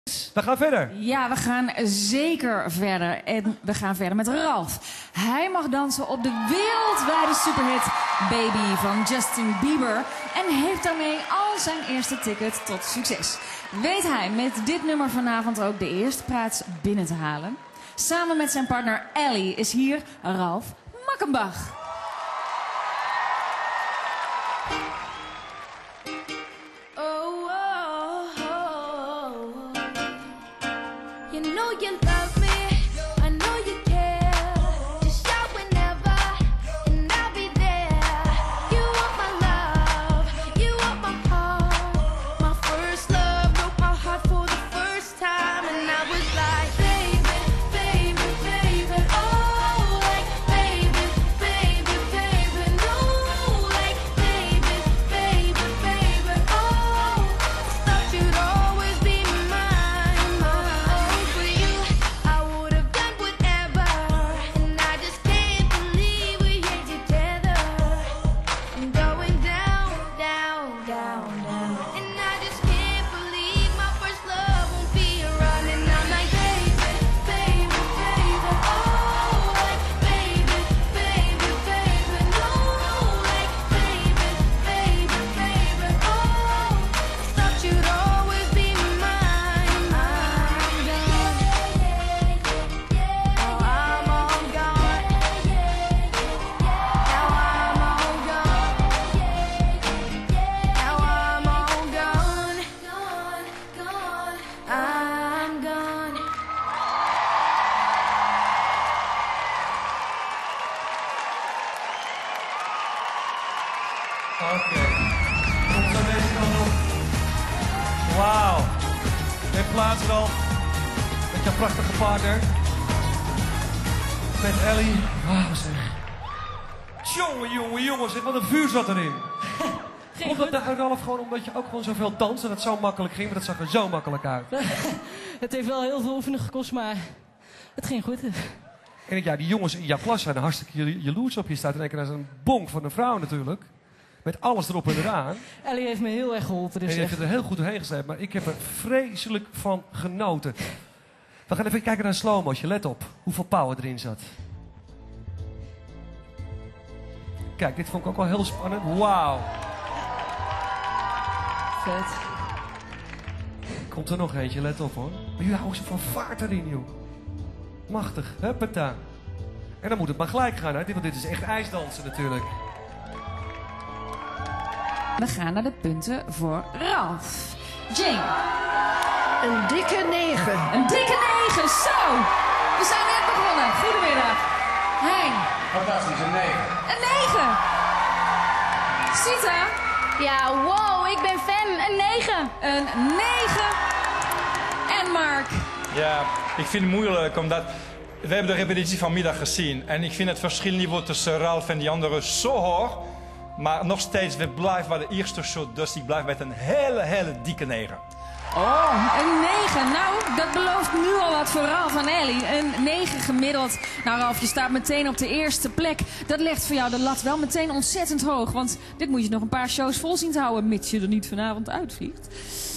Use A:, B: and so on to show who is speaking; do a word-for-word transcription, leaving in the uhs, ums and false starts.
A: We gaan verder.
B: Ja, we gaan zeker verder. En we gaan verder met Ralf. Hij mag dansen op de wereldwijde superhit Baby van Justin Bieber. En heeft daarmee al zijn eerste ticket tot succes. Weet hij met dit nummer vanavond ook de eerste plaats binnen te halen? Samen met zijn partner Ellie is hier Ralf Makkenbach.
C: You know you love me, I know you care. Just shout whenever, and I'll be there. You want my love, you want my heart. My first love broke my heart for the first time, and I was like, baby, baby, baby, oh, like baby, baby, baby, no, like baby, baby, baby, oh. Thought you'd always be mine, mine. For you, I would have done whatever, and I just can't believe we're here together. I'm going down, down, down, down, and I just can't believe my first love won't be around. And I'm like, baby, baby, baby, oh, like baby, baby, baby, no, like baby, baby, baby, oh. Thought you'd always be mine, mine, gone. Now I'm all gone. Now I'm all gone. Now I'm all gone. Gone, gone. I'm gone.
A: Oké. Komt zo deze kant op. Wauw. Neem plaats, Ralf. Met jouw prachtige partner. Met Ellie. Wauw, zeg. Jongen, jongen, jongen, zeg, wat een vuur zat erin. Komt dat nou, Ralf, gewoon omdat je ook gewoon zoveel danst en het zo makkelijk ging, maar dat zag er zo makkelijk uit.
D: Het heeft wel heel veel oefening gekost, maar het ging goed.
A: En ja, die jongens in jouw klas zijn hartstikke jalo- jaloers op je. Staat in één keer als een bonk van een vrouw natuurlijk. Met alles erop en eraan.
D: Ellie heeft me heel erg geholpen.
A: En
D: Dus
A: je hebt
D: echt...
A: het er heel goed doorheen gezet, maar ik heb er vreselijk van genoten. We gaan even kijken naar een slow-motion. Let op hoeveel power erin zat. Kijk, dit vond ik ook wel heel spannend. Wauw.
D: vet.
A: Komt er nog eentje, let op hoor. Maar jullie houden zo van vaart erin, joh. Machtig, huppata. En dan moet het maar gelijk gaan, hè? Want dit is echt ijsdansen natuurlijk.
B: We gaan naar de punten voor Ralf. Jane.
E: Een dikke negen.
B: Een dikke negen, zo! We zijn net begonnen. Goedemiddag. Hein.
F: Fantastisch, een negen.
B: Een negen. Sita.
C: Ja, wow, ik ben fan. Een negen.
B: Een negen. En Mark.
F: Ja, ik vind het moeilijk omdat we hebben de repetitie vanmiddag gezien. En ik vind het verschilniveau tussen Ralf en die anderen zo hoog. Maar nog steeds, we blijven bij de eerste shot. Dus ik blijf met een hele, hele dikke negen.
B: Oh, een negen. Nou, dat belooft nu al wat voor Ralf en Ellie. Een negen gemiddeld. Nou Ralf, je staat meteen op de eerste plek. Dat legt voor jou de lat wel meteen ontzettend hoog. Want dit moet je nog een paar shows vol zien te houden, mits je er niet vanavond uitvliegt.